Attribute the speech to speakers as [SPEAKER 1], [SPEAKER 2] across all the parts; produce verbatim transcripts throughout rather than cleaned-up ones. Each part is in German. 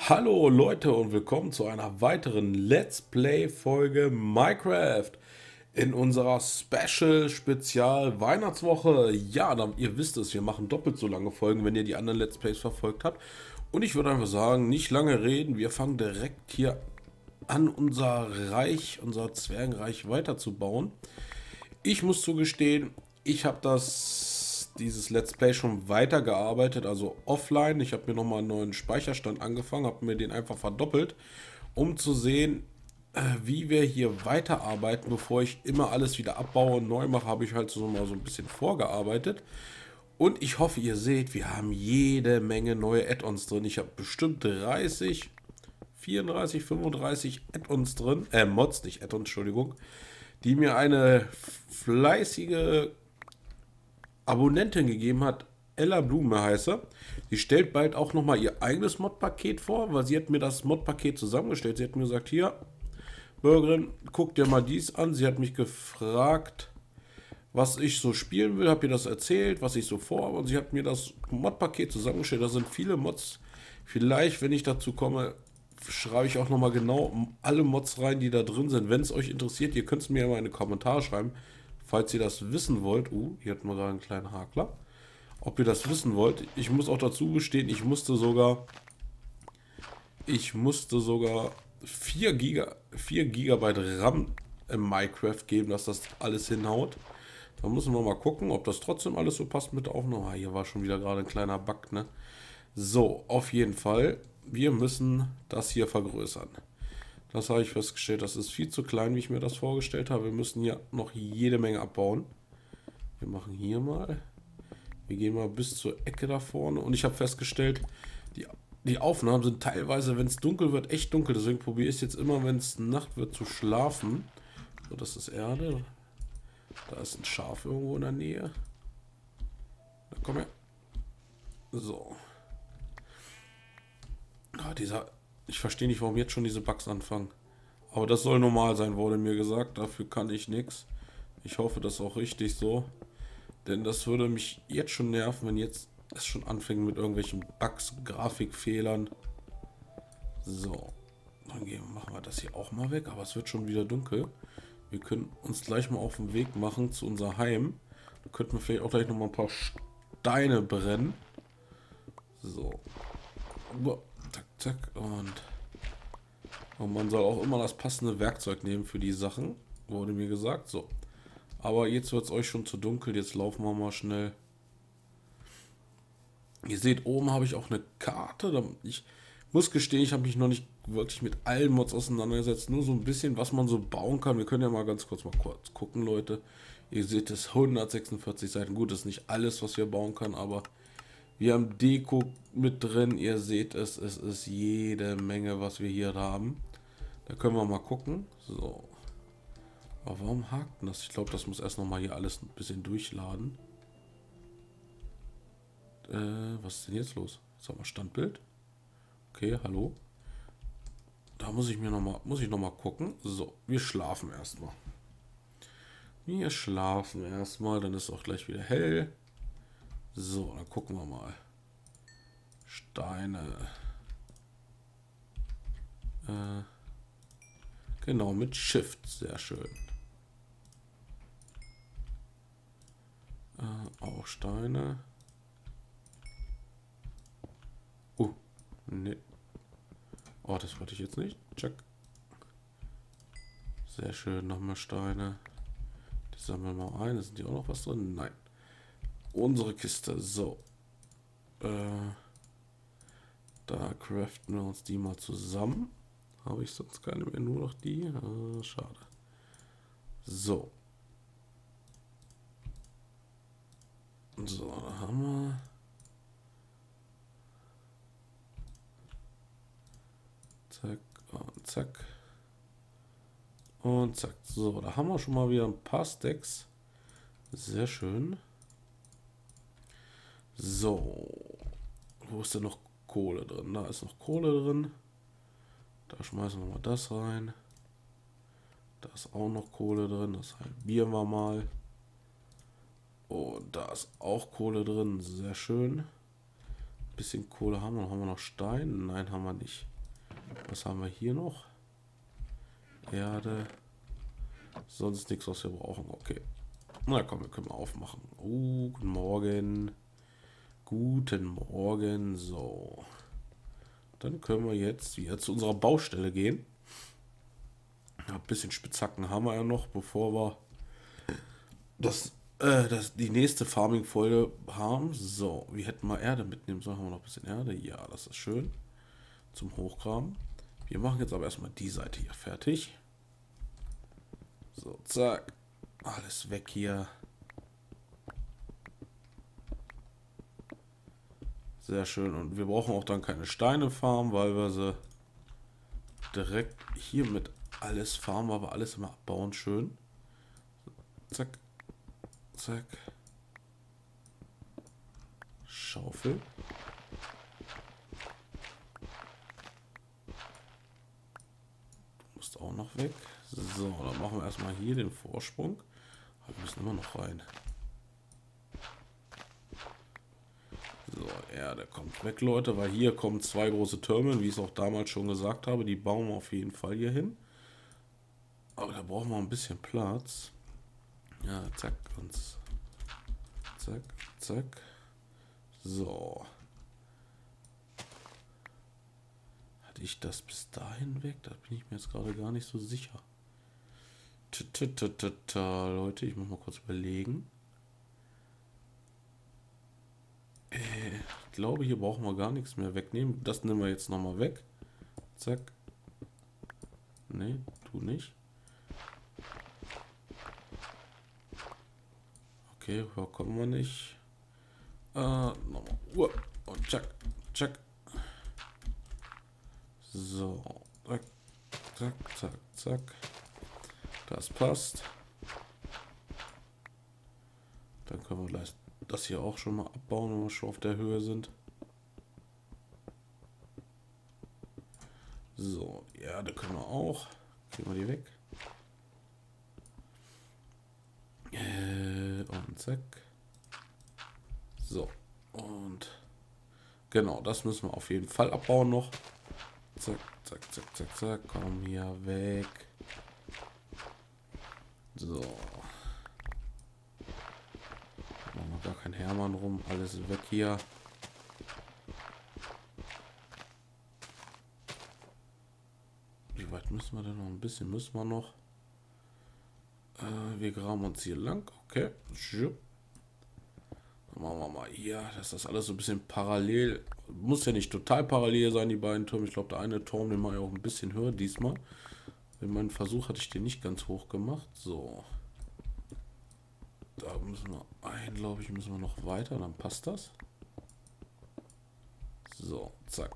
[SPEAKER 1] Hallo Leute und willkommen zu einer weiteren Let's Play Folge Minecraft in unserer Special Spezial Weihnachtswoche. Ja, dann, ihr wisst es, wir machen doppelt so lange Folgen, wenn ihr die anderen Let's Plays verfolgt habt. Und ich würde einfach sagen, nicht lange reden, wir fangen direkt hier an, unser Reich, unser Zwergenreich weiterzubauen. Ich muss zugestehen, ich habe das dieses Let's Play schon weitergearbeitet, also offline. Ich habe mir nochmal einen neuen Speicherstand angefangen, habe mir den einfach verdoppelt, um zu sehen, äh, wie wir hier weiterarbeiten. Bevor ich immer alles wieder abbaue und neu mache, habe ich halt so mal so ein bisschen vorgearbeitet. Und ich hoffe, ihr seht, wir haben jede Menge neue Add-ons drin. Ich habe bestimmt dreißig, vierunddreißig, fünfunddreißig Add-ons drin, äh, Mods, nicht Add-ons, Entschuldigung, die mir eine fleißige Abonnentin gegeben hat. Ella Blume heißt sie. Sie stellt bald auch nochmal ihr eigenes Mod-Paket vor, weil sie hat mir das Mod-Paket zusammengestellt. Sie hat mir gesagt, hier, Bürgerin, guck dir mal dies an. Sie hat mich gefragt, was ich so spielen will, habe ihr das erzählt, was ich so vorhabe, und sie hat mir das Mod-Paket zusammengestellt. Da sind viele Mods. Vielleicht, wenn ich dazu komme, schreibe ich auch nochmal genau alle Mods rein, die da drin sind. Wenn es euch interessiert, ihr könnt es mir mal in die Kommentare schreiben, falls ihr das wissen wollt. Uh, hier hatten wir gerade einen kleinen Hakler. Ob ihr das wissen wollt. Ich muss auch dazu gestehen, ich musste sogar ich musste sogar vier Giga, vier Gigabyte RAM im Minecraft geben, dass das alles hinhaut. Da müssen wir mal gucken, ob das trotzdem alles so passt mit der Aufnahme. Ah, hier war schon wieder gerade ein kleiner Bug, ne? So, auf jeden Fall. Wir müssen das hier vergrößern. Das habe ich festgestellt. Das ist viel zu klein, wie ich mir das vorgestellt habe. Wir müssen hier noch jede Menge abbauen. Wir machen hier mal. Wir gehen mal bis zur Ecke da vorne. Und ich habe festgestellt, die, die Aufnahmen sind teilweise, wenn es dunkel wird, echt dunkel. Deswegen probiere ich es jetzt immer, wenn es Nacht wird, zu schlafen. So, das ist Erde. Da ist ein Schaf irgendwo in der Nähe. Da komm her. So. Ah, dieser. Ich verstehe nicht, warum jetzt schon diese Bugs anfangen. Aber das soll normal sein, wurde mir gesagt. Dafür kann ich nichts. Ich hoffe, das ist auch richtig so. Denn das würde mich jetzt schon nerven, wenn jetzt es schon anfängt mit irgendwelchen Bugs, Grafikfehlern. So. Dann gehen, machen wir das hier auch mal weg. Aber es wird schon wieder dunkel. Wir können uns gleich mal auf den Weg machen zu unser Heim. Da könnten wir vielleicht auch gleich noch mal ein paar Steine brennen. So. Zack, zack. Und, und man soll auch immer das passende Werkzeug nehmen für die Sachen. Wurde mir gesagt. So. Aber jetzt wird es euch schon zu dunkel. Jetzt laufen wir mal schnell. Ihr seht, oben habe ich auch eine Karte. Ich muss gestehen, ich habe mich noch nicht wirklich mit allen Mods auseinandergesetzt. Nur so ein bisschen, was man so bauen kann. Wir können ja mal ganz kurz mal kurz gucken, Leute. Ihr seht es, hundertsechsundvierzig Seiten. Gut, das ist nicht alles, was wir bauen können, aber wir haben Deko mit drin. Ihr seht es, es ist jede Menge, was wir hier haben. Da können wir mal gucken. So. Aber warum hakt denn das? Ich glaube, das muss erst noch mal hier alles ein bisschen durchladen. Äh, was ist denn jetzt los? Jetzt haben wir Standbild. Okay, hallo. Da muss ich mir noch mal, muss ich noch mal gucken. So, wir schlafen erstmal. Wir schlafen erstmal, dann ist auch gleich wieder hell. So, dann gucken wir mal. Steine. Äh, genau, mit Shift. Sehr schön. Äh, auch Steine. Oh, ne. Oh, das wollte ich jetzt nicht. Check. Sehr schön, nochmal Steine. Die sammeln wir mal ein. Sind die auch noch was drin? Nein. Unsere Kiste. So. Äh, da craften wir uns die mal zusammen. Habe ich sonst keine mehr, nur noch die? Ah, schade. So. So, da haben wir. Zack und zack. Und zack. So, da haben wir schon mal wieder ein paar Stacks. Sehr schön. So. Wo ist denn noch Kohle drin? Da ist noch Kohle drin. Da schmeißen wir mal das rein. Da ist auch noch Kohle drin. Das halbieren wir mal. Und da ist auch Kohle drin. Sehr schön. Ein bisschen Kohle haben wir noch. Haben wir noch Stein? Nein, haben wir nicht. Was haben wir hier noch? Erde. Sonst nichts, was wir brauchen. Okay. Na komm, wir können mal aufmachen. Oh, guten Morgen. Guten Morgen. So. Dann können wir jetzt wieder zu unserer Baustelle gehen. Ja, ein bisschen Spitzhacken haben wir ja noch, bevor wir das, äh, das, die nächste Farming-Folge haben. So, wir hätten mal Erde mitnehmen sollen. Haben wir noch ein bisschen Erde? Ja, das ist schön. Zum Hochgraben. Wir machen jetzt aber erstmal die Seite hier fertig. So, zack. Alles weg hier. Sehr schön. Und wir brauchen auch dann keine Steine farmen, weil wir sie direkt hier mit alles farmen, aber alles immer abbauen. Schön. Zack. Zack. Schaufel. Du musst auch noch weg. So, dann machen wir erstmal hier den Vorsprung. Aber wir müssen immer noch rein. So, ja, der kommt weg, Leute, weil hier kommen zwei große Türme, wie ich es auch damals schon gesagt habe. Die bauen wir auf jeden Fall hier hin. Aber da brauchen wir ein bisschen Platz. Ja, zack, und zack, zack. So. Hatte ich das bis dahin weg? Da bin ich mir jetzt gerade gar nicht so sicher. Tata, Leute, ich muss mal kurz überlegen. Äh, ich glaube, hier brauchen wir gar nichts mehr wegnehmen. Das nehmen wir jetzt nochmal weg. Zack. Nee, tu nicht. Okay, höher kommen wir nicht. Äh, nochmal. Uh, und zack, zack. So. Zack, zack, zack, zack. Das passt. Dann können wir gleich das hier auch schon mal abbauen, wenn wir schon auf der Höhe sind. So, ja, da können wir auch. Kriegen wir die weg. Äh, und zack. So, und genau, das müssen wir auf jeden Fall abbauen noch. Zack, zack, zack, zack, zack. Komm hier weg. So. Machen wir gar kein Hermann rum. Alles weg hier. Wie weit müssen wir denn noch? Ein bisschen müssen wir noch. Äh, wir graben uns hier lang. Okay. Dann machen wir mal hier, dass das alles so ein bisschen parallel. Muss ja nicht total parallel sein, die beiden Türme. Ich glaube, der eine Turm, den mache ich auch ein bisschen höher diesmal. In meinem Versuch hatte ich den nicht ganz hoch gemacht. So. Da müssen wir ein, glaube ich, müssen wir noch weiter, dann passt das. So, zack.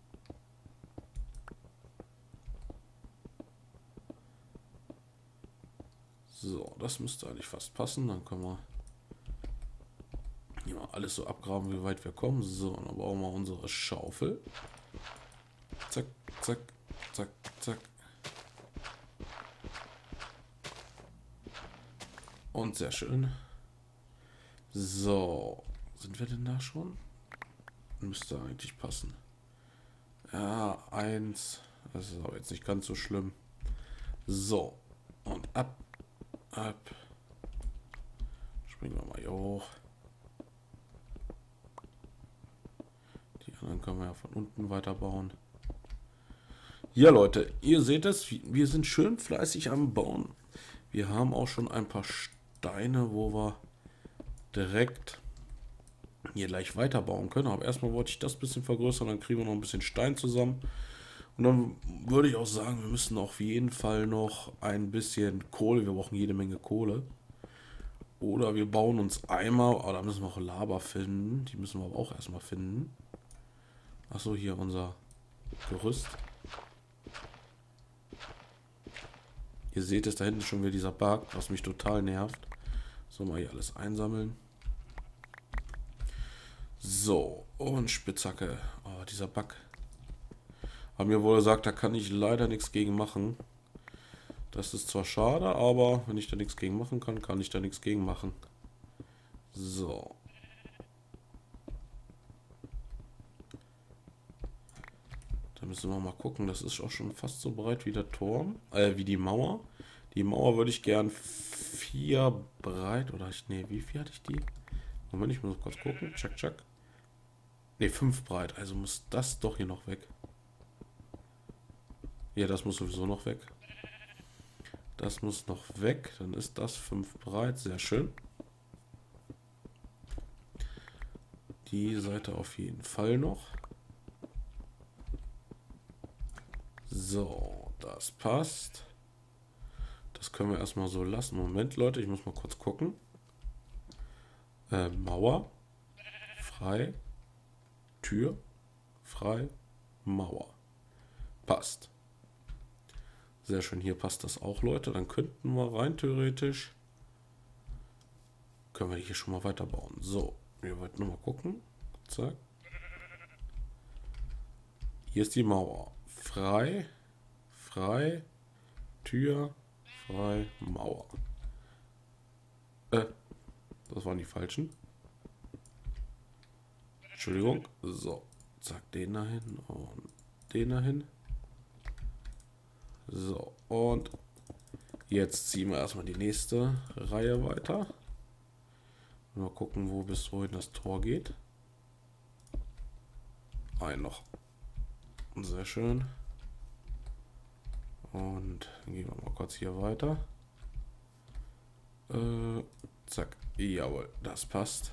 [SPEAKER 1] So, das müsste eigentlich fast passen. Dann können wir hier mal alles so abgraben, wie weit wir kommen. So, dann brauchen wir unsere Schaufel. Zack, zack, zack, zack. Und sehr schön. So, sind wir denn da schon? Müsste eigentlich passen. Ja, eins. Das ist aber jetzt nicht ganz so schlimm. So, und ab, ab. Springen wir mal hier hoch. Die anderen können wir ja von unten weiterbauen. Ja, Leute, ihr seht es, wir sind schön fleißig am Bauen. Wir haben auch schon ein paar Steine, wo wir direkt hier gleich weiterbauen können. Aber erstmal wollte ich das ein bisschen vergrößern, dann kriegen wir noch ein bisschen Stein zusammen. Und dann würde ich auch sagen, wir müssen auf jeden Fall noch ein bisschen Kohle, wir brauchen jede Menge Kohle. Oder wir bauen uns Eimer, aber da müssen wir auch Lava finden. Die müssen wir aber auch erstmal finden. Achso, hier unser Gerüst. Ihr seht es, da hinten schon wieder dieser Bug, was mich total nervt. So, mal hier alles einsammeln. So, und Spitzhacke. Oh, dieser Bug. Haben mir wohl gesagt, da kann ich leider nichts gegen machen. Das ist zwar schade, aber wenn ich da nichts gegen machen kann, kann ich da nichts gegen machen. So. Da müssen wir mal gucken. Das ist auch schon fast so breit wie der Turm. Äh, wie die Mauer. Die Mauer würde ich gern vier breit. Oder ich. Nee, wie viel hatte ich die? Moment, ich muss kurz gucken. Check, check. Ne, fünf breit. Also muss das doch hier noch weg. Ja, das muss sowieso noch weg. Das muss noch weg. Dann ist das fünf breit. Sehr schön. Die Seite auf jeden Fall noch. So, das passt. Das können wir erstmal so lassen. Moment, Leute, ich muss mal kurz gucken. Äh, Mauer. Frei. Tür. Frei. Mauer. Passt. Sehr schön, hier passt das auch, Leute. Dann könnten wir rein theoretisch, können wir hier schon mal weiterbauen. So, wir wollten nur mal gucken. Zack. Hier ist die Mauer. Frei, frei, Tür, frei, Mauer. Äh, das waren die falschen. Entschuldigung. So, zack, den dahin und den dahin. So, und jetzt ziehen wir erstmal die nächste Reihe weiter. Mal gucken, wo bis wohin das Tor geht. Ein noch. Sehr schön. Und dann gehen wir mal kurz hier weiter. Äh, zack. Jawohl, das passt.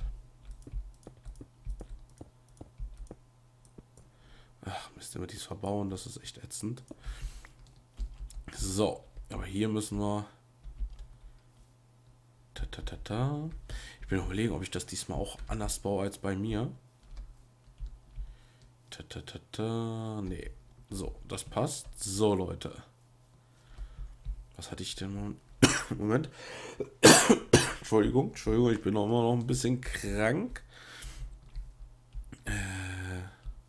[SPEAKER 1] Ach, Mist, immer dies verbauen, das ist echt ätzend. So, aber hier müssen wir. Ta, ta, ta, ta. Ich bin überlegen, ob ich das diesmal auch anders baue als bei mir. Ta, ta, ta, ta. Nee. So, das passt. So, Leute. Was hatte ich denn? Moment. Entschuldigung, Entschuldigung, ich bin auch immer noch ein bisschen krank. Äh.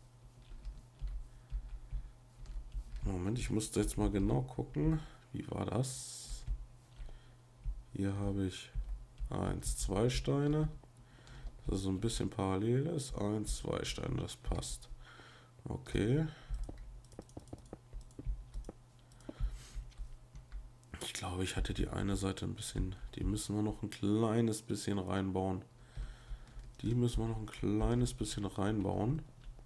[SPEAKER 1] Moment, ich musste jetzt mal genau gucken. Wie war das? Hier habe ich eins, zwei Steine. Das ist so ein bisschen parallel ist. eins, zwei Steine, das passt. Okay. Ich glaube, ich hatte die eine Seite ein bisschen. Die müssen wir noch ein kleines bisschen reinbauen. Die müssen wir noch ein kleines bisschen reinbauen.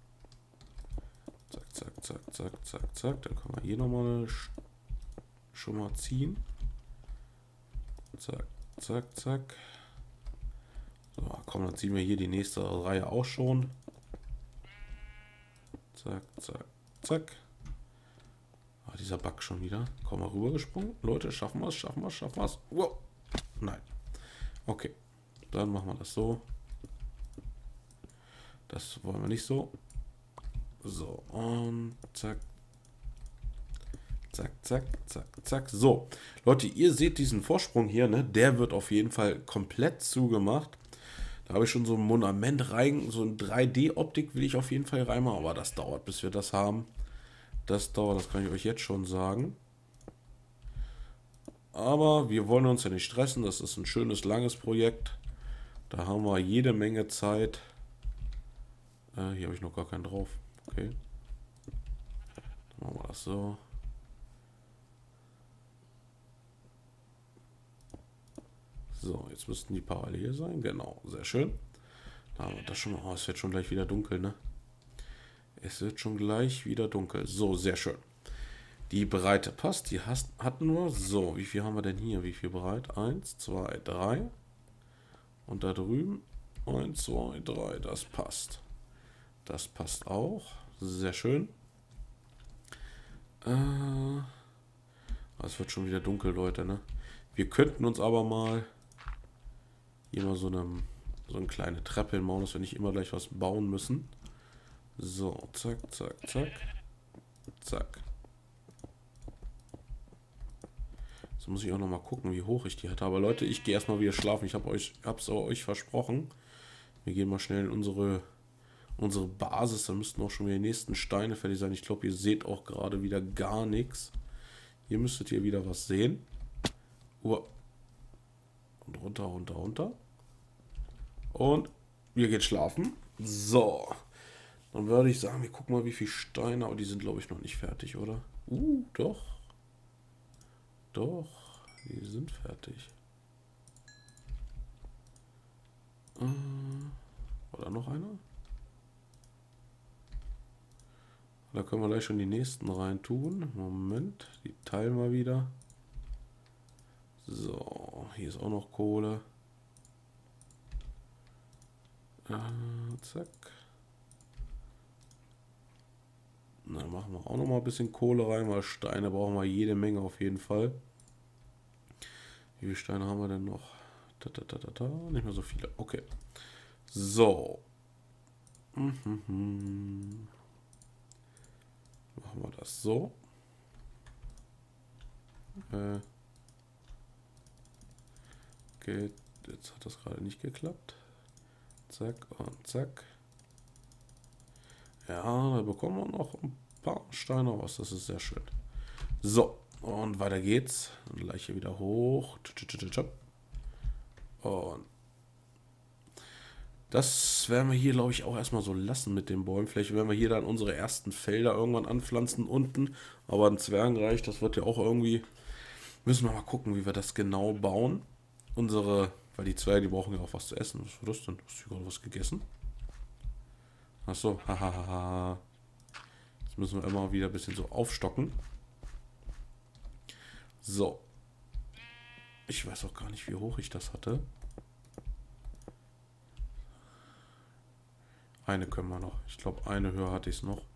[SPEAKER 1] Zack, zack, zack, zack, zack, zack. Dann kann man hier nochmal schon mal ziehen. Zack, zack, zack. So, komm, dann ziehen wir hier die nächste Reihe auch schon. Zack, zack, zack. Ah, dieser Bug schon wieder. Komm mal rübergesprungen. Leute, schaffen wir es, schaffen wir es, schaffen wir es. Wow. Nein. Okay. Dann machen wir das so. Das wollen wir nicht so. So, und zack. Zack, zack, zack, zack. So, Leute, ihr seht diesen Vorsprung hier, ne? Der wird auf jeden Fall komplett zugemacht. Da habe ich schon so ein Monument rein, so ein drei D-Optik will ich auf jeden Fall reinmachen, aber das dauert, bis wir das haben. Das dauert, das kann ich euch jetzt schon sagen. Aber wir wollen uns ja nicht stressen, das ist ein schönes, langes Projekt. Da haben wir jede Menge Zeit. Äh, hier habe ich noch gar keinen drauf. Okay. Dann machen wir das so. So, jetzt müssten die parallel sein. Genau, sehr schön. Da haben wir das schon mal. Oh, es wird schon gleich wieder dunkel, ne? Es wird schon gleich wieder dunkel. So, sehr schön. Die Breite passt. Die hast, hatten wir. So, wie viel haben wir denn hier? Wie viel breit? Eins, zwei, drei. Und da drüben. Eins, zwei, drei. Das passt. Das passt auch. Sehr schön. Äh, es wird schon wieder dunkel, Leute, ne? Wir könnten uns aber mal hier mal so eine, so eine kleine Treppe hinbauen, dass wir nicht immer gleich was bauen müssen. So, zack, zack, zack. Zack. Jetzt muss ich auch noch mal gucken, wie hoch ich die hatte. Aber Leute, ich gehe erstmal wieder schlafen. Ich habe euch, hab's euch versprochen. Wir gehen mal schnell in unsere, unsere Basis. Da müssten auch schon wieder die nächsten Steine fertig sein. Ich glaube, ihr seht auch gerade wieder gar nichts. Hier müsstet ihr wieder was sehen. Uh. Und runter, runter, runter. Und wir gehen schlafen. So. Dann würde ich sagen, wir gucken mal, wie viele Steine, aber die sind, glaube ich, noch nicht fertig, oder? Uh, doch. Doch, die sind fertig. Äh, oder noch einer? Da können wir gleich schon die nächsten rein tun. Moment, die teilen wir wieder. So, hier ist auch noch Kohle. Äh, zack. Dann machen wir auch noch mal ein bisschen Kohle rein, weil Steine brauchen wir jede Menge auf jeden Fall. Wie viele Steine haben wir denn noch? Da, da, da, da, da. Nicht mehr so viele. Okay. So. Mhm. Machen wir das so. Äh. Okay, jetzt hat das gerade nicht geklappt. Zack und zack. Ja, da bekommen wir noch ein paar Steine raus. Das ist sehr schön. So, und weiter geht's. Und gleich hier wieder hoch. Und das werden wir hier, glaube ich, auch erstmal so lassen mit den Bäumen. Vielleicht werden wir hier dann unsere ersten Felder irgendwann anpflanzen unten. Aber ein Zwergenreich, das wird ja auch irgendwie... Müssen wir mal gucken, wie wir das genau bauen. Unsere... Weil die Zwerge, die brauchen ja auch was zu essen. Was war das denn? Hast du gerade was gegessen? Achso, hahaha. Jetzt müssen wir immer wieder ein bisschen so aufstocken. So. Ich weiß auch gar nicht, wie hoch ich das hatte. Eine können wir noch. Ich glaube, eine höher hatte ich es noch.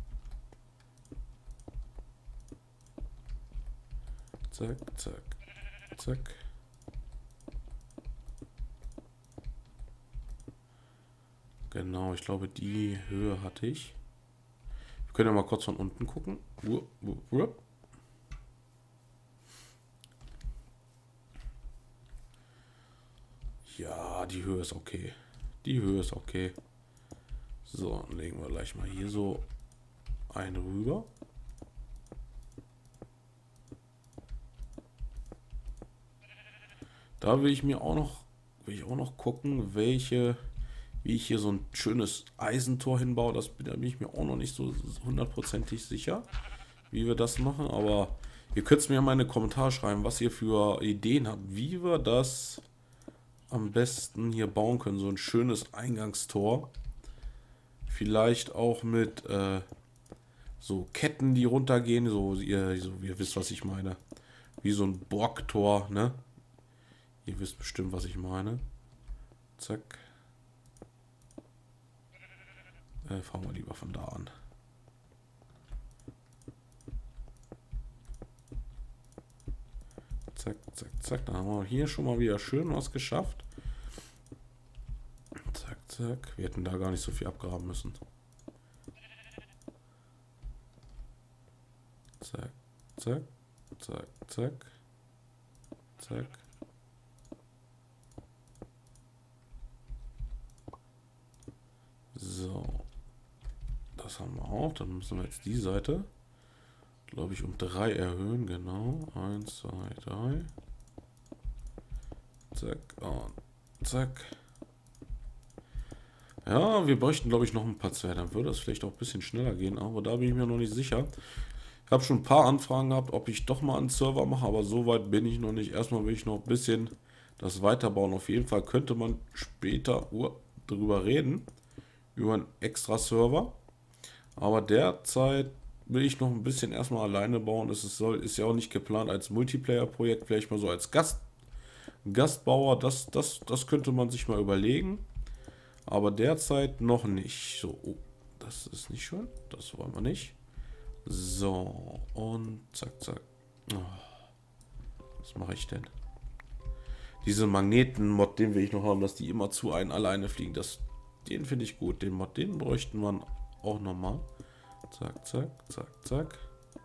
[SPEAKER 1] Zack, zack, zack. Genau, ich glaube, die Höhe hatte ich. Wir können ja mal kurz von unten gucken. Ja, die Höhe ist okay. Die Höhe ist okay. So, dann legen wir gleich mal hier so eine rüber. Da will ich mir auch noch, will ich auch noch gucken, welche, wie ich hier so ein schönes Eisentor hinbaue. Das da bin ich mir auch noch nicht so hundertprozentig sicher, wie wir das machen. Aber ihr könnt es mir mal in die Kommentare schreiben, was ihr für Ideen habt, wie wir das am besten hier bauen können. So ein schönes Eingangstor. Vielleicht auch mit äh, so Ketten, die runtergehen. So ihr, so, ihr wisst, was ich meine. Wie so ein Burgtor, ne? Ihr wisst bestimmt, was ich meine. Zack. Äh, fangen wir lieber von da an. Zack, zack, zack. Dann haben wir hier schon mal wieder schön was geschafft. Zack, zack. Wir hätten da gar nicht so viel abgraben müssen. Zack, zack, zack, zack. Zack. So. Das haben wir auch. Dann müssen wir jetzt die Seite, glaube ich, um drei erhöhen. Genau. Eins, zwei, drei. Zack. Und zack. Ja, wir bräuchten, glaube ich, noch ein paar Zwerge. Dann würde es vielleicht auch ein bisschen schneller gehen. Aber da bin ich mir noch nicht sicher. Ich habe schon ein paar Anfragen gehabt, ob ich doch mal einen Server mache. Aber so weit bin ich noch nicht. Erstmal will ich noch ein bisschen das weiterbauen. Auf jeden Fall könnte man später uh, drüber reden. Über einen extra Server. Aber derzeit will ich noch ein bisschen erstmal alleine bauen. Es ist, soll, ist ja auch nicht geplant als Multiplayer-Projekt. Vielleicht mal so als Gast, Gastbauer. Das, das, das könnte man sich mal überlegen. Aber derzeit noch nicht. So, oh, das ist nicht schön. Das wollen wir nicht. So, und zack, zack. Oh, was mache ich denn? Diese Magneten-Mod, den will ich noch haben, dass die immer zu einem alleine fliegen. Das, den finde ich gut. Den Mod, den bräuchten wir auch nochmal. Zack, zack, zack, zack.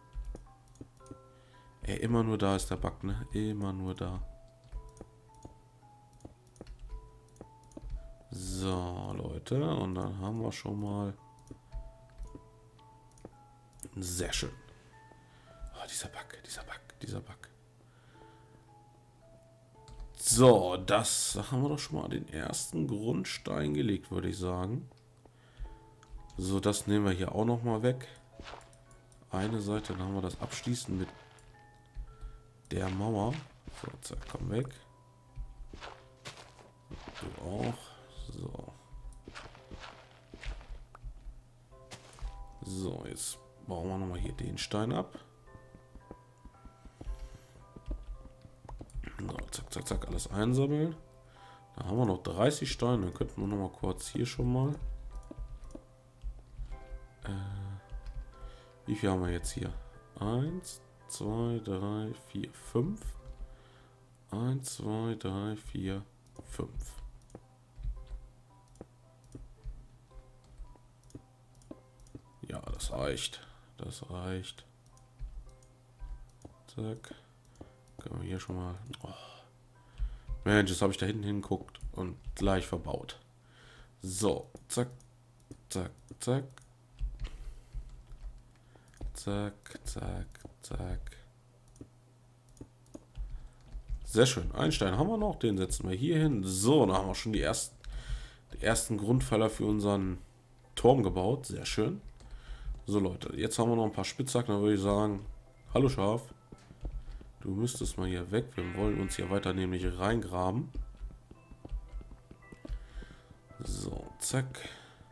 [SPEAKER 1] Ey, immer nur da ist der Bug, ne? Immer nur da. So, Leute. Und dann haben wir schon mal... Sehr schön. Oh, dieser Bug, dieser Bug, dieser Bug. So, das da haben wir doch schon mal den ersten Grundstein gelegt, würde ich sagen. So, das nehmen wir hier auch noch mal weg. Eine Seite, dann haben wir das abschließend mit der Mauer. So, zack, komm weg. Du auch. So. So, jetzt bauen wir noch mal hier den Stein ab. So, zack, zack, zack, alles einsammeln. Da haben wir noch dreißig Steine. Dann könnten wir noch mal kurz hier schon mal. Äh, wie viel haben wir jetzt hier? eins, zwei, drei, vier, fünf. eins, zwei, drei, vier, fünf. Ja, das reicht. Das reicht. Zack. Können wir hier schon mal... Oh. Mensch, jetzt habe ich da hinten hingeguckt und gleich verbaut. So, zack, zack, zack. Zack, zack, zack. Sehr schön. Einen Stein haben wir noch, den setzen wir hier hin. So, dann haben wir schon die ersten, die ersten Grundpfeiler für unseren Turm gebaut. Sehr schön. So Leute, jetzt haben wir noch ein paar Spitzhacken, dann würde ich sagen, hallo Schaf. Du müsstest mal hier weg. Wir wollen uns hier weiter nämlich reingraben. So, zack.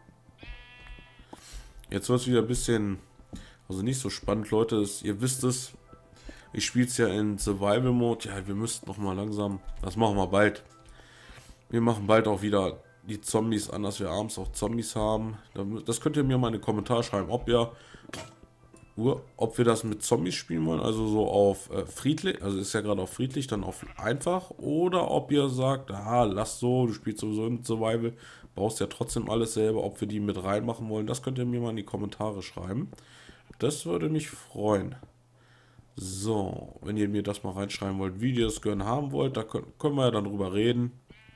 [SPEAKER 1] Jetzt wird es wieder ein bisschen, also nicht so spannend, Leute. Das, ihr wisst es, ich spiele es ja in Survival Mode. Ja, wir müssten noch mal langsam, das machen wir bald. Wir machen bald auch wieder die Zombies an, dass wir abends auch Zombies haben. Das könnt ihr mir mal in die Kommentare schreiben, ob ihr... ob wir das mit Zombies spielen wollen, also so auf äh, friedlich, also ist ja gerade auf friedlich, dann auf einfach, oder ob ihr sagt, ah, lass so, du spielst sowieso in Survival, brauchst ja trotzdem alles selber, ob wir die mit reinmachen wollen, das könnt ihr mir mal in die Kommentare schreiben. Das würde mich freuen. So, wenn ihr mir das mal reinschreiben wollt, wie ihr es gerne haben wollt, da können, können wir ja dann drüber reden.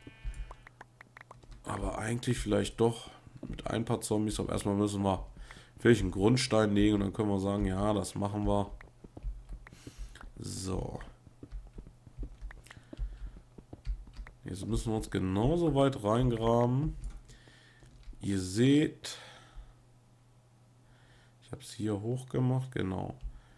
[SPEAKER 1] Aber eigentlich vielleicht doch mit ein paar Zombies, aber erstmal müssen wir vielleicht einen Grundstein legen und dann können wir sagen, ja, das machen wir. So. Jetzt müssen wir uns genauso weit reingraben. Ihr seht, ich habe es hier hoch gemacht, genau.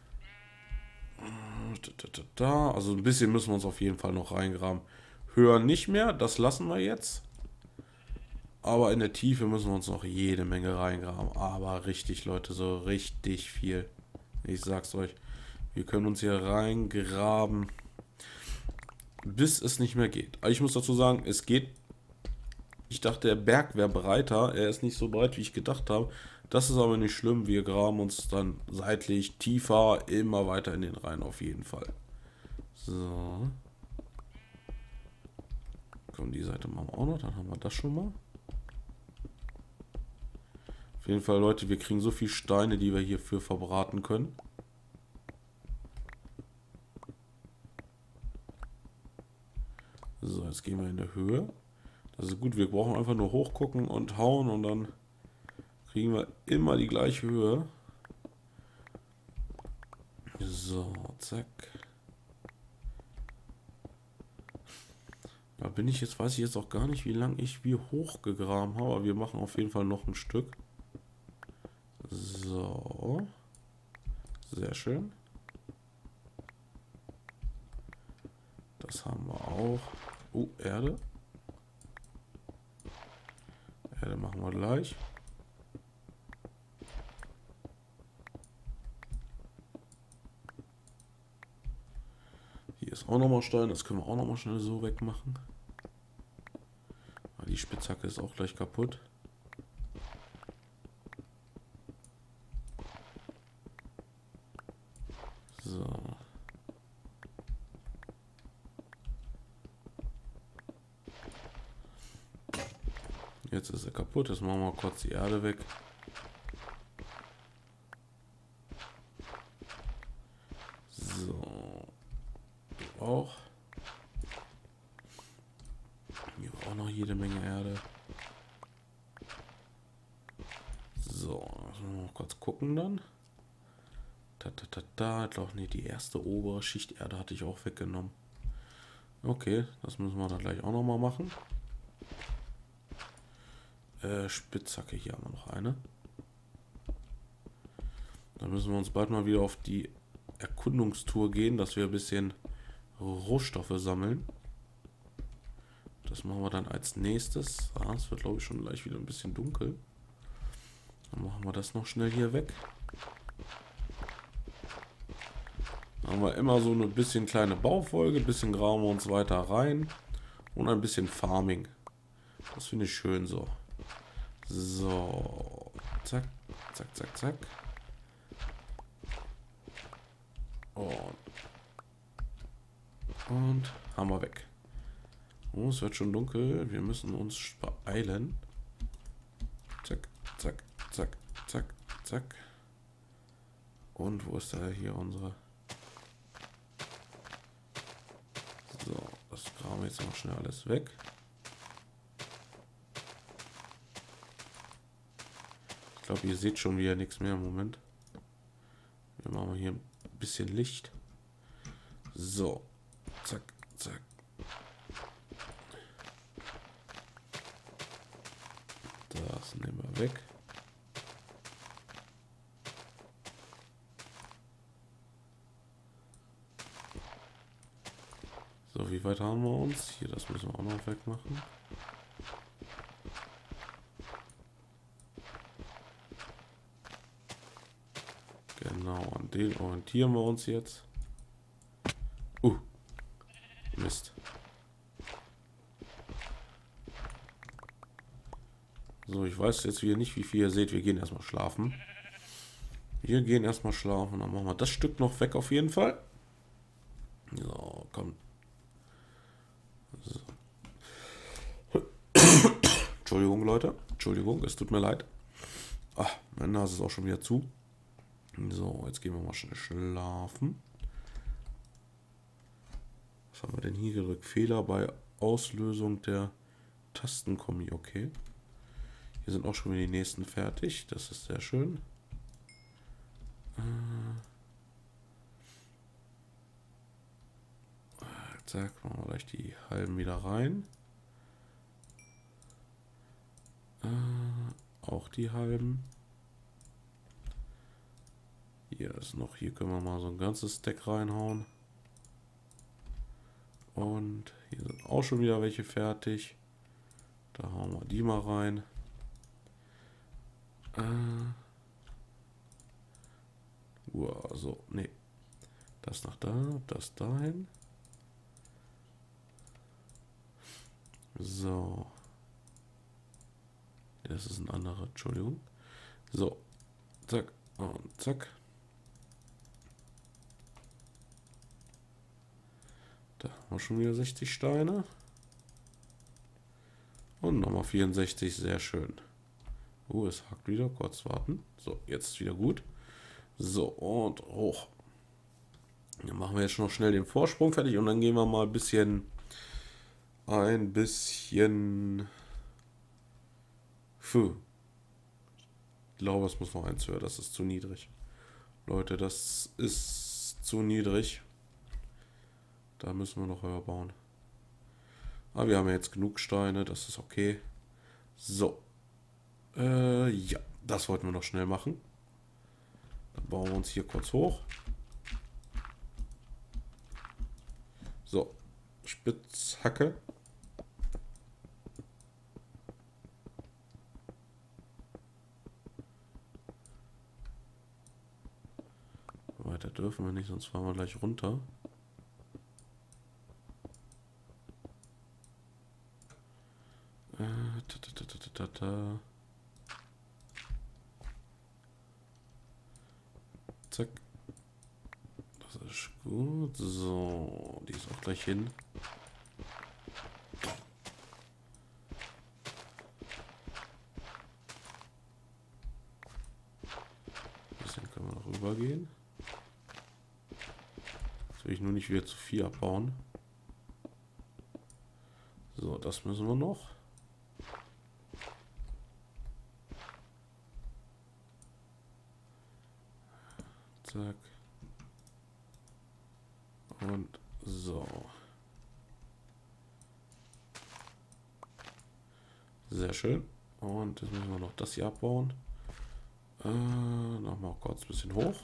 [SPEAKER 1] Da, also ein bisschen müssen wir uns auf jeden Fall noch reingraben. Höher nicht mehr, das lassen wir jetzt. Aber in der Tiefe müssen wir uns noch jede Menge reingraben. Aber richtig, Leute, so richtig viel. Ich sag's euch. Wir können uns hier reingraben, bis es nicht mehr geht. Aber ich muss dazu sagen, es geht. Ich dachte, der Berg wäre breiter. Er ist nicht so breit, wie ich gedacht habe. Das ist aber nicht schlimm. Wir graben uns dann seitlich tiefer immer weiter in den Rhein auf jeden Fall. So. Komm, die Seite machen wir auch noch. Dann haben wir das schon mal. Auf jeden Fall, Leute, wir kriegen so viel Steine, die wir hierfür verbraten können. So, jetzt gehen wir in der Höhe. Das ist gut, wir brauchen einfach nur hochgucken und hauen und dann kriegen wir immer die gleiche Höhe. So, zack. Da bin ich jetzt, weiß ich jetzt auch gar nicht, wie lange ich wie hoch gegraben habe, aber wir machen auf jeden Fall noch ein Stück. So. Sehr schön. Das haben wir auch. Oh, Erde. Erde machen wir gleich. Hier ist auch nochmal Stein. Das können wir auch nochmal schnell so wegmachen. Die Spitzhacke ist auch gleich kaputt. So. Jetzt ist er kaputt. Jetzt machen wir kurz die Erde weg. So. Du auch. Hier auch noch jede Menge Erde. So. Also noch kurz gucken dann. Da, da, da, da. Doch nicht, die erste obere Schicht Erde hatte ich auch weggenommen. Okay, das müssen wir dann gleich auch noch mal machen. Äh, Spitzhacke, hier haben wir noch eine. Dann müssen wir uns bald mal wieder auf die Erkundungstour gehen, dass wir ein bisschen Rohstoffe sammeln. Das machen wir dann als nächstes. Ah, es wird, glaube ich, schon gleich wieder ein bisschen dunkel. Dann machen wir das noch schnell hier weg. Dann haben wir immer so eine bisschen kleine Baufolge, ein bisschen graben wir uns weiter rein und ein bisschen Farming. Das finde ich schön so. So, zack, zack, zack, zack. Und, und haben wir weg. Oh, es wird schon dunkel. Wir müssen uns beeilen. Zack, zack, zack, zack, zack. Und wo ist da hier unsere... So, das graben wir jetzt noch schnell alles weg. Ich glaube, ihr seht schon wieder nichts mehr im Moment. Wir machen hier ein bisschen Licht. So, zack, zack. Das nehmen wir weg. So, wie weit haben wir uns? Hier, das müssen wir auch noch wegmachen. Genau, an den orientieren wir uns jetzt. Uh, Mist. So, ich weiß jetzt wieder nicht, wie viel ihr seht. Wir gehen erstmal schlafen. Wir gehen erstmal schlafen. Dann machen wir das Stück noch weg auf jeden Fall. So, komm. So. Entschuldigung, Leute. Entschuldigung, es tut mir leid. Ach, meine Nase ist auch schon wieder zu. So, jetzt gehen wir mal schnell schlafen. Was haben wir denn hier gedrückt? Fehler bei Auslösung der Tastenkombi. Okay. Hier sind auch schon wieder die nächsten fertig. Das ist sehr schön. Äh, zack, machen wir gleich die halben wieder rein. Äh, auch die halben. Hier ist noch, hier können wir mal so ein ganzes Stack reinhauen. Und hier sind auch schon wieder welche fertig. Da hauen wir die mal rein. Äh, uh, so, nee. Das nach da, das dahin. So. Das ist ein anderer, Entschuldigung. So. Zack und zack. Da haben wir schon wieder sechzig Steine. Und nochmal vierundsechzig, sehr schön. Oh, es hakt wieder, kurz warten. So, jetzt ist wieder gut. So, und hoch. Dann machen wir jetzt noch schnell den Vorsprung fertig und dann gehen wir mal ein bisschen, ein bisschen, Puh. Ich glaube, es muss noch eins höher, das ist zu niedrig. Leute, das ist zu niedrig. Da müssen wir noch höher bauen. Aber wir haben ja jetzt genug Steine, das ist okay. So. Äh, ja, das wollten wir noch schnell machen. Dann bauen wir uns hier kurz hoch. So, Spitzhacke. Weiter dürfen wir nicht, sonst fahren wir gleich runter. Äh, ta, ta, ta, ta, ta, ta. Zack. Das ist gut. So, die ist auch gleich hin. Ein bisschen können wir noch rübergehen. Jetzt will ich nur nicht wieder zu viel abbauen. So, das müssen wir noch. Zack. Und so. Sehr schön. Und jetzt müssen wir noch das hier abbauen. Äh, nochmal kurz ein bisschen hoch.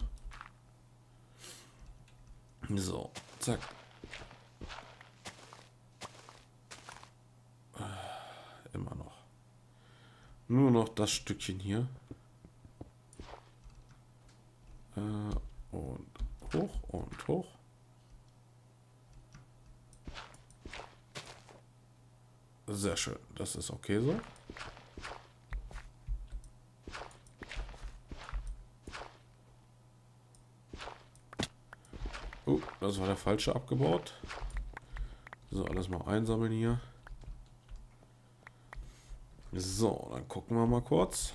[SPEAKER 1] So, zack. Äh, immer noch. Nur noch das Stückchen hier. Äh, und hoch und hoch. Sehr schön. Das ist okay so. Oh, das war der falsche abgebaut. So, alles mal einsammeln hier. So, dann gucken wir mal kurz.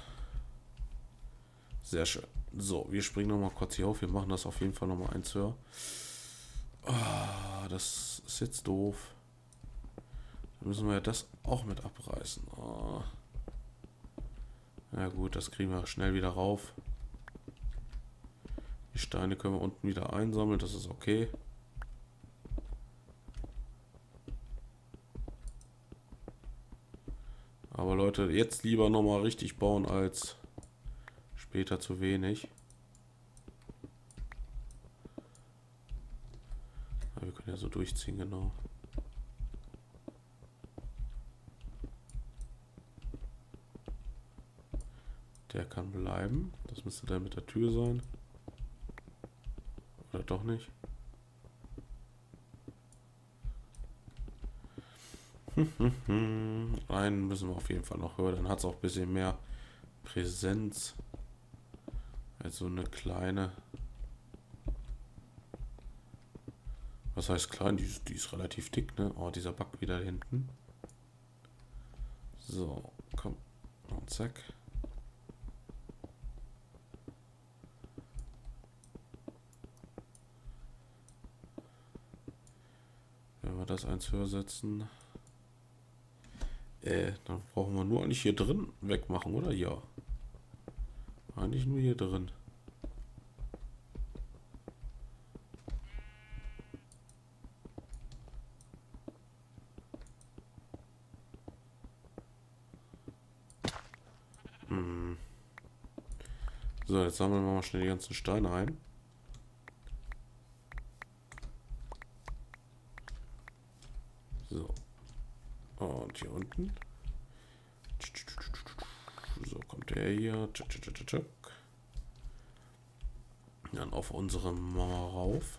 [SPEAKER 1] Sehr schön. So, wir springen noch mal kurz hier auf. Wir machen das auf jeden Fall noch mal eins höher. Ah, das ist jetzt doof. Dann müssen wir ja das auch mit abreißen. Ah. Ja gut, das kriegen wir schnell wieder rauf. Die Steine können wir unten wieder einsammeln. Das ist okay. Aber Leute, jetzt lieber noch mal richtig bauen als später zu wenig. Ja, wir können ja so durchziehen, genau. Der kann bleiben. Das müsste dann mit der Tür sein. Oder doch nicht? Einen müssen wir auf jeden Fall noch höher. Dann hat es auch ein bisschen mehr Präsenz. Also eine kleine. Was heißt klein? Die ist, die ist relativ dick, ne? Oh, dieser Bug wieder hinten. So, komm. Und zack. Wenn wir das eins höher setzen. Äh, dann brauchen wir nur eigentlich hier drin wegmachen, oder? Ja. Eigentlich nur hier drin. Hm. So, jetzt sammeln wir mal schnell die ganzen Steine ein. So. Und hier unten. So, kommt der hier. Dann auf unsere Mauer rauf.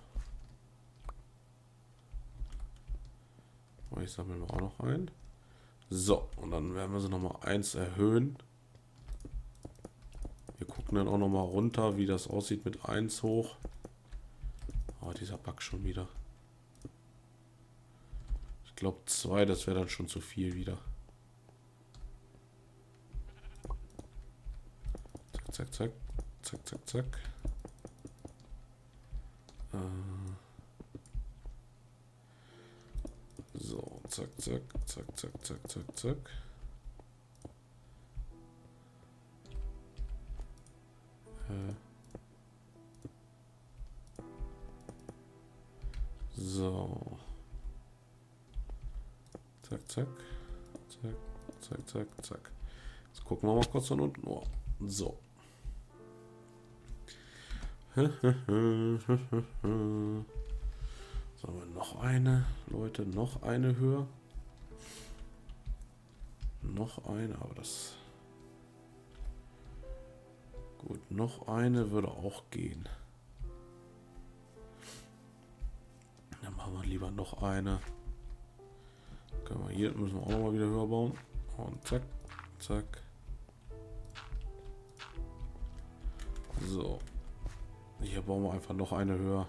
[SPEAKER 1] Ich sammle auch noch ein. So, und dann werden wir sie noch mal eins erhöhen. Wir gucken dann auch noch mal runter, wie das aussieht mit eins hoch. Oh, dieser Bug schon wieder. Ich glaube zwei, das wäre dann schon zu viel wieder. Zack, zack, zack, zack, zack. Äh so, zack, zack, zack, zack, zack, zack, zack. Äh so. Zack, zack, zack, zack, zack, zack. Jetzt gucken wir mal kurz von unten. Oh. So. Sollen wir noch eine, Leute, noch eine höher? Noch eine, aber das... Gut, noch eine würde auch gehen. Dann machen wir lieber noch eine. Können wir hier, müssen wir auch noch mal wieder höher bauen. Und zack, zack. So. Hier bauen wir einfach noch eine höher.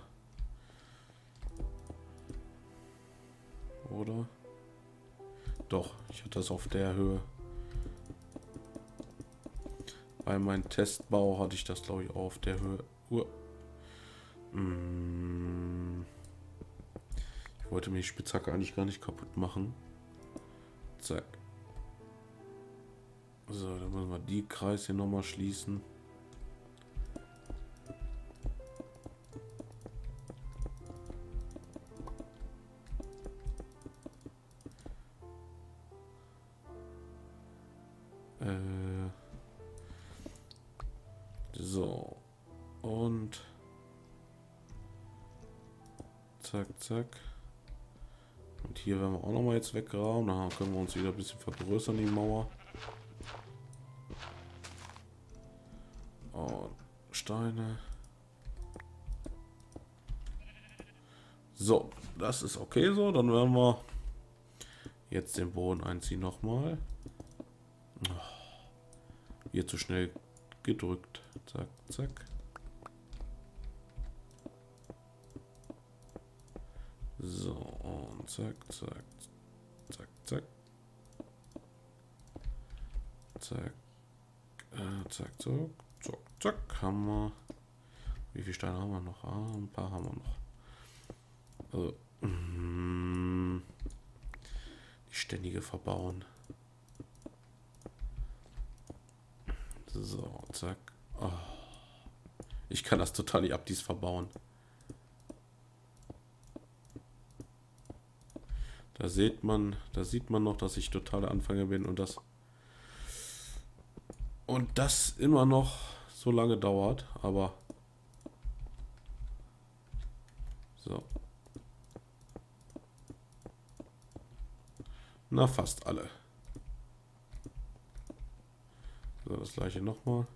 [SPEAKER 1] Oder? Doch, ich hatte das auf der Höhe. Bei meinem Testbau hatte ich das, glaube ich, auch auf der Höhe. Uh. Mm. Ich wollte mir die Spitzhacke eigentlich gar nicht kaputt machen. Zack. So, dann müssen wir die Kreis hier nochmal schließen. So. Und zack, zack. Und hier werden wir auch noch mal jetzt weggraben. Dann können wir uns wieder ein bisschen vergrößern, die Mauer. Und Steine. So, das ist okay so. Dann werden wir jetzt den Boden einziehen nochmal. Hier zu schnell gedrückt. Zack, zack. So, und zack, zack, zack, zack. Zack, äh, zack, zack, zack, zack, haben wir. Wie viele Steine haben wir noch? Ah, ein paar haben wir noch. Also, mm, die ständige Verbauen. So, zack. Oh. Ich kann das total nicht ab, dies verbauen. Da sieht man, da sieht man noch, dass ich totaler Anfänger bin und das und das immer noch so lange dauert, aber so. Na, fast alle. So, das gleiche nochmal.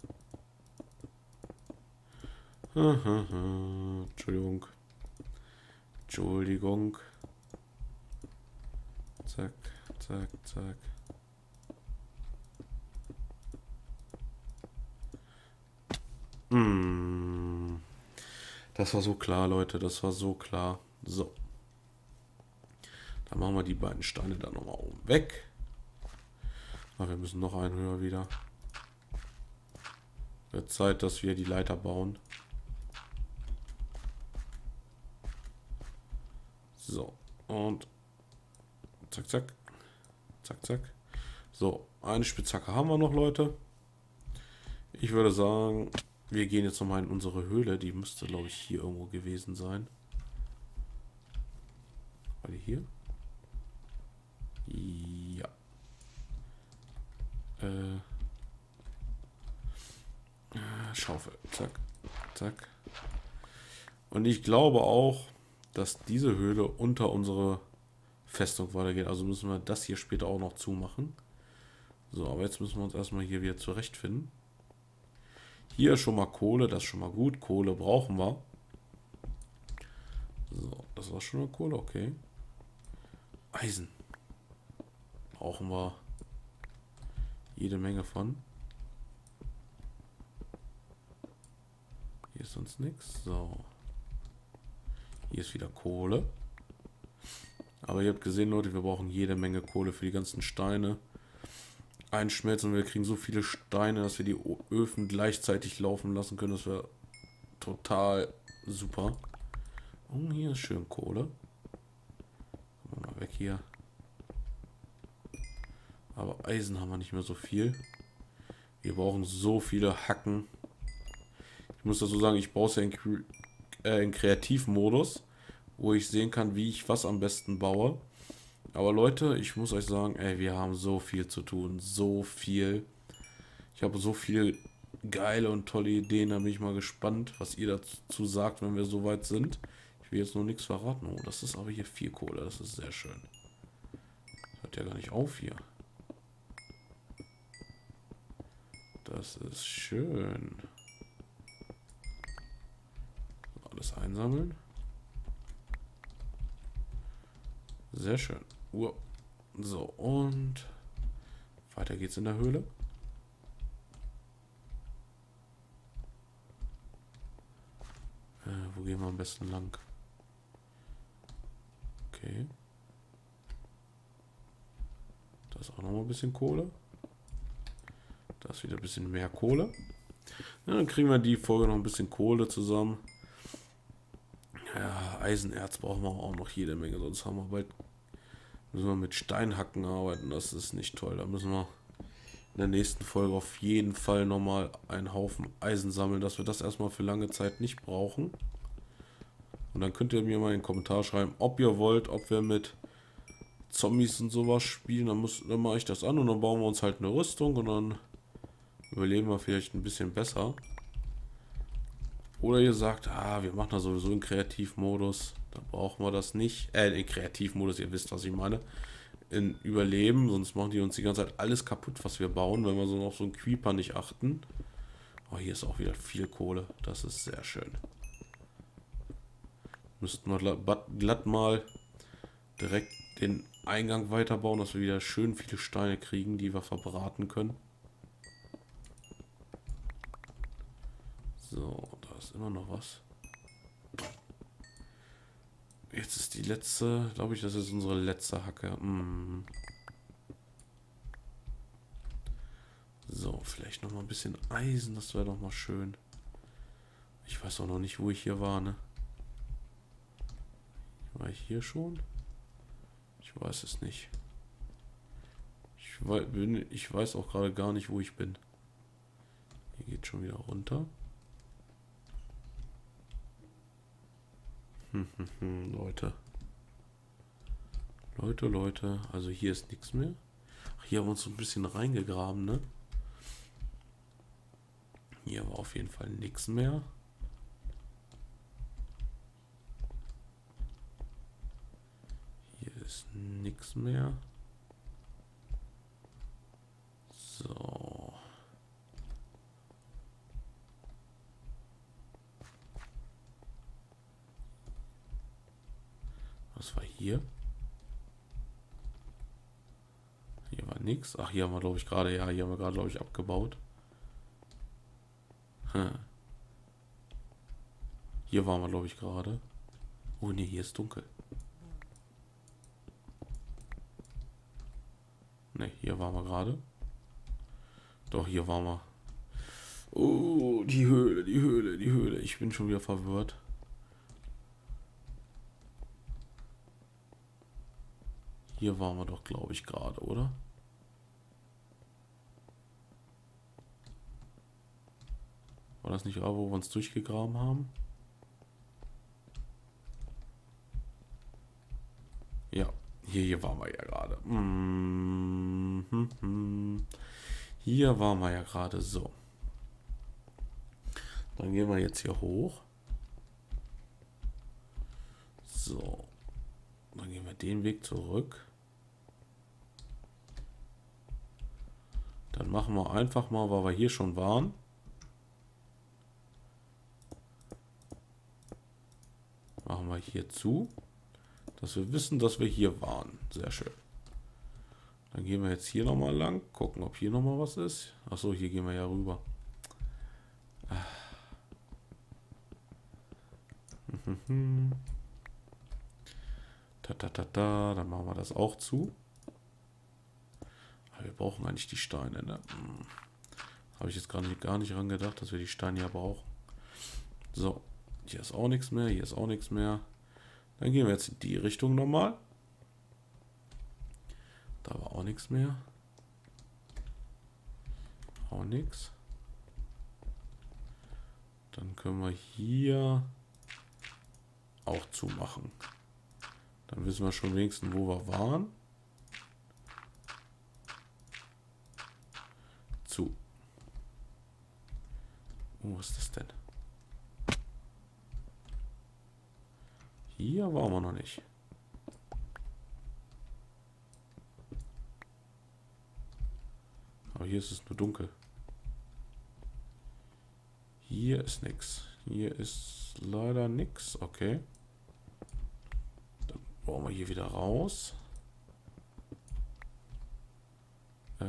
[SPEAKER 1] Entschuldigung. Entschuldigung. Zack, zack, zack. Mm. Das war so klar, Leute. Das war so klar. So. Dann machen wir die beiden Steine dann nochmal oben weg. Aber wir müssen noch einen höher wieder. Wird Zeit, dass wir die Leiter bauen. So. Und zack, zack. Zack, zack. So, eine Spitzhacke haben wir noch, Leute. Ich würde sagen, wir gehen jetzt nochmal in unsere Höhle. Die müsste, glaube ich, hier irgendwo gewesen sein. War die hier? Ja. Äh. Schaufel. Zack. Zack. Und ich glaube auch, dass diese Höhle unter unsere Festung weitergeht. Also müssen wir das hier später auch noch zumachen. So, aber jetzt müssen wir uns erstmal hier wieder zurechtfinden. Hier ist schon mal Kohle, das ist schon mal gut. Kohle brauchen wir. So, das war schon mal Kohle, okay. Eisen. Brauchen wir jede Menge von. Hier ist sonst nichts. So. Hier ist wieder Kohle. Aber ihr habt gesehen, Leute, wir brauchen jede Menge Kohle für die ganzen Steine. Einschmelzen und wir kriegen so viele Steine, dass wir die Öfen gleichzeitig laufen lassen können. Das wäre total super. Und hier ist schön Kohle. Mal weg hier. Aber Eisen haben wir nicht mehr so viel. Wir brauchen so viele Hacken. Ich muss dazu sagen, ich baue es ja in, äh, in Kreativmodus, wo ich sehen kann, wie ich was am besten baue. Aber Leute, ich muss euch sagen, ey, wir haben so viel zu tun. So viel. Ich habe so viele geile und tolle Ideen. Da bin ich mal gespannt, was ihr dazu sagt, wenn wir so weit sind. Ich will jetzt noch nichts verraten. Oh, das ist aber hier viel Kohle. Das ist sehr schön. Das hört ja gar nicht auf hier. Das ist schön. Alles einsammeln. Sehr schön. Uh. So, und weiter geht's in der Höhle. Äh, wo gehen wir am besten lang? Okay. Da ist auch noch mal ein bisschen Kohle. Da ist wieder ein bisschen mehr Kohle. Ja, dann kriegen wir die Folge noch ein bisschen Kohle zusammen. Ja, Eisenerz brauchen wir auch noch jede Menge, sonst haben wir bald, müssen wir mit Steinhacken arbeiten, das ist nicht toll. Da müssen wir in der nächsten Folge auf jeden Fall nochmal einen Haufen Eisen sammeln, dass wir das erstmal für lange Zeit nicht brauchen. Und dann könnt ihr mir mal in den Kommentar schreiben, ob ihr wollt, ob wir mit Zombies und sowas spielen, dann, muss, dann mache ich das an und dann bauen wir uns halt eine Rüstung und dann überleben wir vielleicht ein bisschen besser. Oder ihr sagt, ah, wir machen das sowieso in Kreativmodus. Da brauchen wir das nicht. Äh, in Kreativmodus, ihr wisst, was ich meine. In Überleben, sonst machen die uns die ganze Zeit alles kaputt, was wir bauen, wenn wir so auf so einen Creeper nicht achten. Oh, hier ist auch wieder viel Kohle. Das ist sehr schön. Müssten wir glatt, glatt mal direkt den Eingang weiterbauen, dass wir wieder schön viele Steine kriegen, die wir verbraten können. So, da ist immer noch was. Jetzt ist die letzte, glaube ich, das ist unsere letzte Hacke. Mm. So, vielleicht noch mal ein bisschen Eisen, das wäre doch mal schön. Ich weiß auch noch nicht, wo ich hier war, ne? War ich hier schon? Ich weiß es nicht. Ich weiß, bin, ich weiß auch gerade gar nicht, wo ich bin. Hier geht schon wieder runter. Hm, hm, hm, Leute. Leute, Leute. Also hier ist nichts mehr. Ach, hier haben wir uns so ein bisschen reingegraben, ne? Hier war auf jeden Fall nichts mehr. Hier ist nichts mehr. So. Was war hier? Hier war nichts. Ach, hier haben wir, glaube ich, gerade, ja, hier haben wir gerade, glaube ich, abgebaut. Hm. Hier waren wir, glaube ich, gerade. Oh, ne, hier ist dunkel. Ne, hier waren wir gerade. Doch, hier waren wir. Oh, die Höhle, die Höhle, die Höhle. Ich bin schon wieder verwirrt. Hier waren wir doch, glaube ich, gerade, oder? War das nicht da, wo wir uns durchgegraben haben? Ja, hier, hier waren wir ja gerade. Mm -hmm. Hier waren wir ja gerade so. Dann gehen wir jetzt hier hoch. So. Dann gehen wir den Weg zurück. Dann machen wir einfach mal, weil wir hier schon waren. Machen wir hier zu. Dass wir wissen, dass wir hier waren. Sehr schön. Dann gehen wir jetzt hier nochmal lang. Gucken, ob hier nochmal was ist. Achso, hier gehen wir ja rüber. Ta, ta, ta, ta. Dann machen wir das auch zu. Aber wir brauchen eigentlich die Steine. Ne? Hm. Habe ich jetzt gar nicht, gar nicht ran gedacht, dass wir die Steine ja brauchen. So. Hier ist auch nichts mehr. Hier ist auch nichts mehr. Dann gehen wir jetzt in die Richtung nochmal. Da war auch nichts mehr. Auch nichts. Dann können wir hier auch zumachen. Dann wissen wir schon wenigstens, wo wir waren. Zu. Oh, was ist das denn? Hier waren wir noch nicht. Aber hier ist es nur dunkel. Hier ist nichts. Hier ist leider nichts. Okay. Dann brauchen wir hier wieder raus. Äh.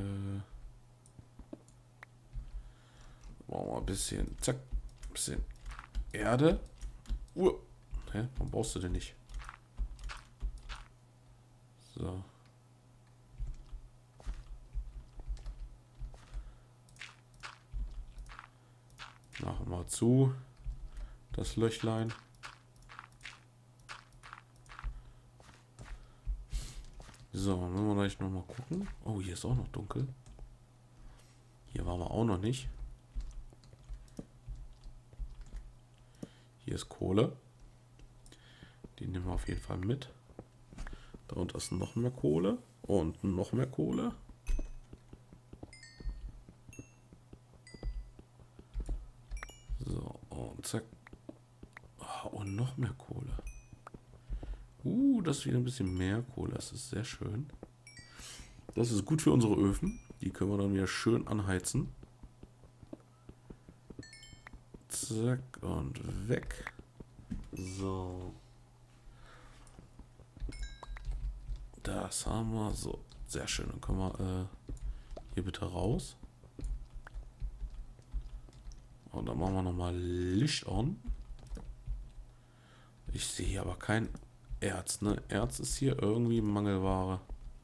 [SPEAKER 1] Brauchen wir ein bisschen. Zack. Ein bisschen Erde. Uh. Hä? Warum brauchst du denn nicht? So. Machen wir zu. Das Löchlein. So, wenn wir gleich noch mal gucken. Oh, hier ist auch noch dunkel. Hier waren wir auch noch nicht. Hier ist Kohle. Die nehmen wir auf jeden Fall mit. Da unten ist noch mehr Kohle. Und noch mehr Kohle. So, und zack. Und noch mehr Kohle. Uh, das ist wieder ein bisschen mehr Kohle. Das ist sehr schön. Das ist gut für unsere Öfen. Die können wir dann wieder schön anheizen. Zack und weg. So. Das haben wir. So, sehr schön. Dann können wir äh, hier bitte raus. Und dann machen wir nochmal Licht an. Ich sehe hier aber kein Erz, ne? Erz ist hier irgendwie Mangelware.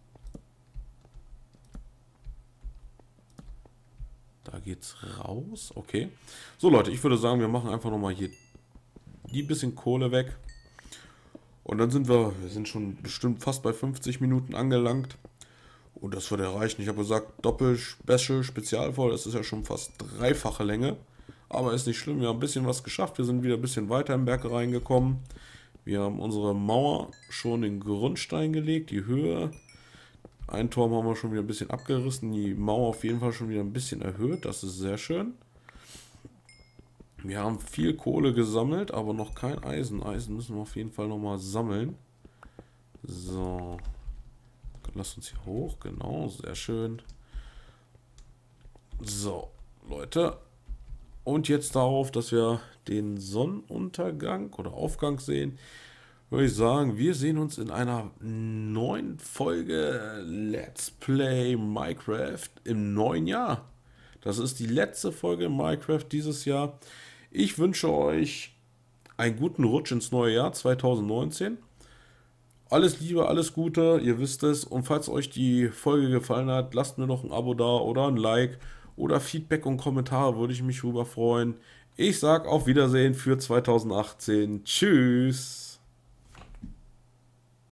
[SPEAKER 1] Da geht's raus. Okay. So Leute, ich würde sagen, wir machen einfach nochmal hier die bisschen Kohle weg. Und dann sind wir, wir sind schon bestimmt fast bei fünfzig Minuten angelangt. Und das würde reichen. Ich habe gesagt, Doppel-Special, Spezialfolge, das ist ja schon fast dreifache Länge. Aber ist nicht schlimm, wir haben ein bisschen was geschafft. Wir sind wieder ein bisschen weiter im Berg reingekommen. Wir haben unsere Mauer schon den Grundstein gelegt, die Höhe. Ein Turm haben wir schon wieder ein bisschen abgerissen, die Mauer auf jeden Fall schon wieder ein bisschen erhöht. Das ist sehr schön. Wir haben viel Kohle gesammelt, aber noch kein Eisen. Eisen müssen wir auf jeden Fall nochmal sammeln. So. Lasst uns hier hoch, genau, sehr schön. So, Leute. Und jetzt darauf, dass wir den Sonnenuntergang oder Aufgang sehen, würde ich sagen, wir sehen uns in einer neuen Folge Let's Play Minecraft im neuen Jahr. Das ist die letzte Folge Minecraft dieses Jahr. Ich wünsche euch einen guten Rutsch ins neue Jahr zweitausendneunzehn. Alles Liebe, alles Gute, ihr wisst es. Und falls euch die Folge gefallen hat, lasst mir noch ein Abo da oder ein Like. Oder Feedback und Kommentare, würde ich mich drüber freuen. Ich sage auf Wiedersehen für zweitausendachtzehn. Tschüss.